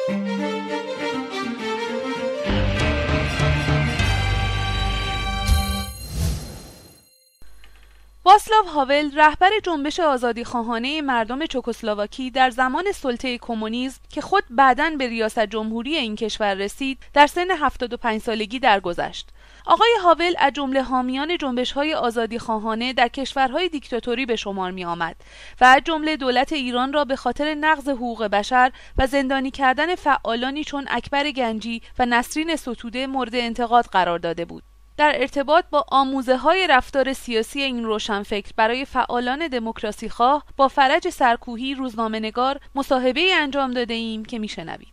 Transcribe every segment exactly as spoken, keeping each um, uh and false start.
واسلاو هاول رهبر جنبش آزادیخواهانه مردم چکسلواکی در زمان سلطه کمونیسم که خود بعداً به ریاست جمهوری این کشور رسید در سن هفتاد و پنج سالگی درگذشت. آقای هاول از جمله حامیان جنبش‌های آزادیخواهانه در کشورهای دیکتاتوری به شمار می آمد و از جمله دولت ایران را به خاطر نقض حقوق بشر و زندانی کردن فعالانی چون اکبر گنجی و نسرین ستوده مورد انتقاد قرار داده بود. در ارتباط با آموزه‌های رفتار سیاسی این روشنفکر برای فعالان دموکراسی خواه با فرج سرکوهی روزنامه‌نگار مصاحبه‌ای انجام داده ایم که میشنوید.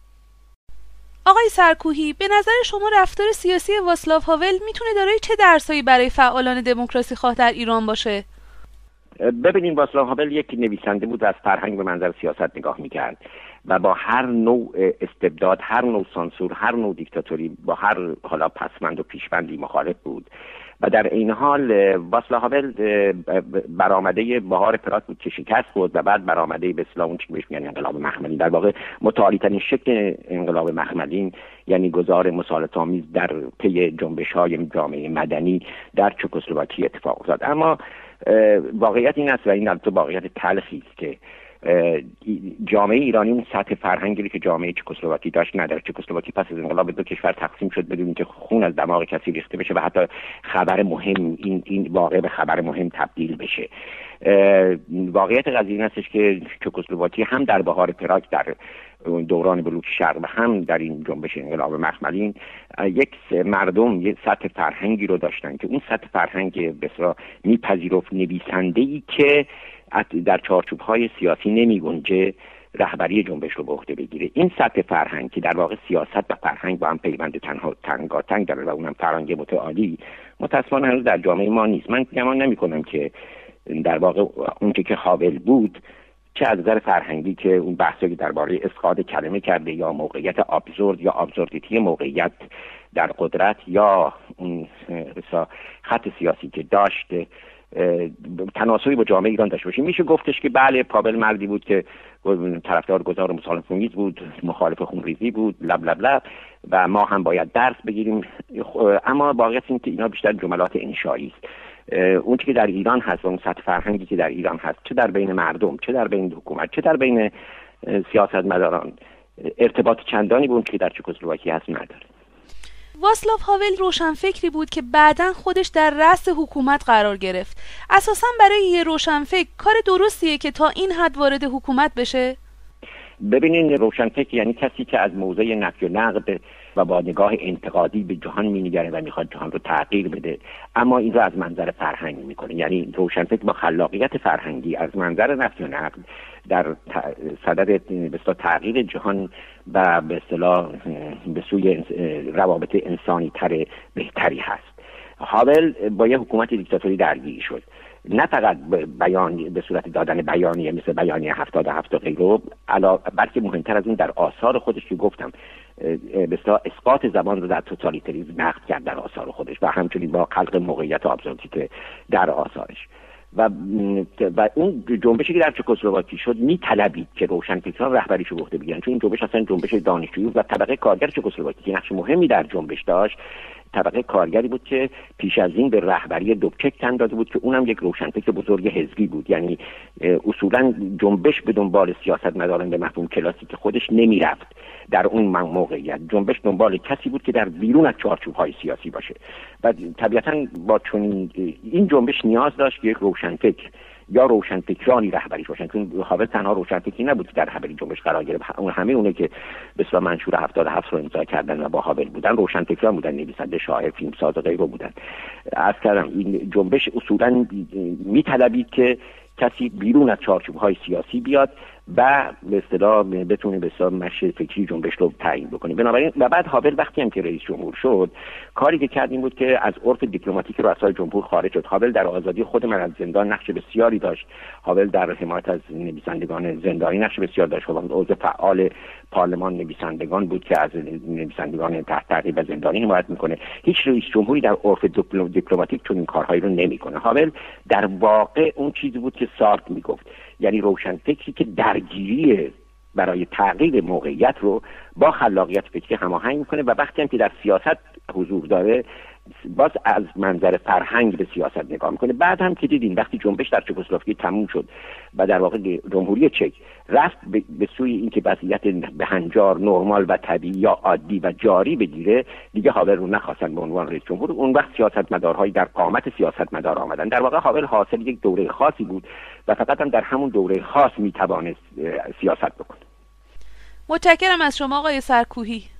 آقای سرکوهی، به نظر شما رفتار سیاسی واسلاو هاول میتونه دارای چه درسایی برای فعالان دموکراسی خواه در ایران باشه؟ ببینیم، واسلاو هاول یک نویسنده بود و از فرهنگ به منظر سیاست نگاه میکرد و با هر نوع استبداد، هر نوع سانسور، هر نوع دیکتاتوری، با هر حالا پسمند و پیشبندی مخالف بود و در این حال واسلاو هاول برآمده بهار پراگ بود که شکست خورد و بعد برآمده به اصطلاح اون چیزی که بهش میگن انقلاب مخملین، در واقع متعالی ترین شکل انقلاب مخملین، یعنی گذار مسالمت‌آمیز در پی جنبش‌های جامعه مدنی در چکسلواکی اتفاق افتاد. اما واقعیت این است و این البته واقعیت تلخی است که جامعه ایرانی اون سطح فرهنگی که جامعه چکسلواکی داشت نداره. چکسلواکی پس از انقلاب دو کشور تقسیم شد بدون اینکه خون از دماغ کسی ریخته بشه و حتی خبر مهم این این واقعه به خبر مهم تبدیل بشه. واقعیت قضیه این هستش که چکسلواکی هم در بهار پراگ در دوران بلوک شرق و هم در این جنبش انقلاب مخملین یک مردم یک سطح فرهنگی رو داشتن که اون سطح فرهنگ بسیار میپذیرفت نویسنده‌ای که در چارچوب‌های سیاسی نمی‌گنجه رهبری جنبش رو به عهده بگیره. این سطح فرهنگ که در واقع سیاست و فرهنگ با هم پیوند تنها تنگاتنگ داره و اونم فرهنگ متعالی، متأسفانه هنوز در جامعه ما نیست. من گمان نمی‌کنم که در واقع اون که هاول بود، چه از نظر فرهنگی که اون بحثی درباره اسقاط کلمه کرده یا موقعیت ابسورد یا ابسوردیتی موقعیت در قدرت یا اون خط سیاسی که داشت تناسبی با جامعه ایران داشته باشه. میشه گفتش که بله، هاول مردی بود که طرفدار گذار مسالمت‌آمیز بود، مخالف خونریزی بود، لب لب لب و ما هم باید درس بگیریم. اما واقعیت این که اینا بیشتر جملات انشایی است. اون که در ایران هست و اون سطح فرهنگی که در ایران هست، چه در بین مردم، چه در بین حکومت، چه در بین سیاستمداران، ارتباط چندانی به اون که در چکسلواکی هست نداره. واسلاو هاول روشنفکری بود که بعداً خودش در رأس حکومت قرار گرفت. اساساً برای یه روشنفکر کار درستیه که تا این حد وارد حکومت بشه؟ ببینین، روشنفکر یعنی کسی که از موضع نفی و نقد و با نگاه انتقادی به جهان می‌نگره و میخواد جهان رو تغییر بده، اما این رو از منظر فرهنگی میکنه. یعنی روشنفکر با خلاقیت فرهنگی از منظر نفی و نقد در صدد به اصطلاح تغییر جهان و به اصطلاح به سوی روابط انسانی تر بهتری هست. هاول با یه حکومت دیکتاتوری درگیر شد، نه فقط بیان به صورت دادن بیانیه مثل بیانیه هفتاد و هفت و غیره، بلکه مهمتر از اون در آثار خودش که گفتم به اصطلاح اسقاط زبان رو در توتالیتاریسم نقد کرد در آثار خودش و همچنین با خلق موقعیت و ابسوردیته در آثارش. و و اون جنبشی که در چکسلواکی شد میطلبید که روشنفکران رهبریش رو به عهده بگیرن، چون این جنبش اصلا جنبش دانشجویی و طبقه کارگر چکسلواکی که نقش مهمی در جنبش داشت، طبقه کارگری بود که پیش از این به رهبری دوبچک تن داده بود که اونم یک روشنفکر بزرگ حزبی بود. یعنی اصولا جنبش به دنبال سیاستمداران به مفهوم کلاسیک خودش نمیرفت. در اون موقعیت جنبش دنبال کسی بود که در بیرون از چارچوب‌های سیاسی باشه و طبیعتاً با چون این جنبش نیاز داشت که یک روشنفکر یا روشنفکرانی رهبریش باشن، چون هاول تنها روشنفکری نبود که در رهبری جنبش قرار گرفت. اون همه اونه که به اصطلاح منشور هفتاد و هفت رو امضا کردن و با هاول بودن روشنفکران بودن، نویسنده، شاعر، فیلمساز و غیره بودن. عرض کردم این جنبش اصولاً میطلبید که کسی بیرون از چارچوب‌های سیاسی بیاد و به اصطلاح بتونه به اصطلاح مشی فکری جنبش رو تعیین بکنه. بنابراین و بعد هاول وقتی هم که رئیس جمهور شد، کاری که کرد این بود که از عرف دیپلماتیک رؤسای جمهور خارج شد. هاول در آزادی خود من از زندان نقش بسیاری داشت. هاول در حمایت از نویسندگان زندانی نقش بسیار داشت. هاول عضو فعال پارلمان نویسندگان بود که از نویسندگان تحت تعقیب زندانی حمایت میکنه. هیچ رئیس جمهوری در عرف دیپلماتیک چون این کارهایی رو نمیکنه. هاول در واقع اون چیزی بود که سارت میگفت، یعنی روشنفکری که درگیری برای تغییر موقعیت رو با خلاقیت فکری هماهنگ میکنه و وقتی هم که در سیاست حضور داره باز از منظر فرهنگ به سیاست نگاه میکنه. بعد هم که دیدین وقتی جنبش در چکسلواکی تموم شد و در واقع جمهوری چک رفت به سوی اینکه وضعیت بهنجار نرمال و طبیعی یا عادی و جاری بگیره، دیگه هاول رو نخواستن به عنوان رئیس جمهور. اون وقت سیاستمدارهایی در قامت سیاستمدار آمدن. در واقع هاول حاصل یک دوره خاصی بود و فقط هم در همون دوره خاص میتوانست سیاست بکنه. متشکرم از شما آقای سرکوهی.